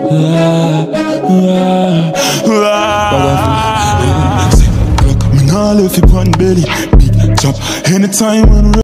Me nah left it on belly. Big chop anytime when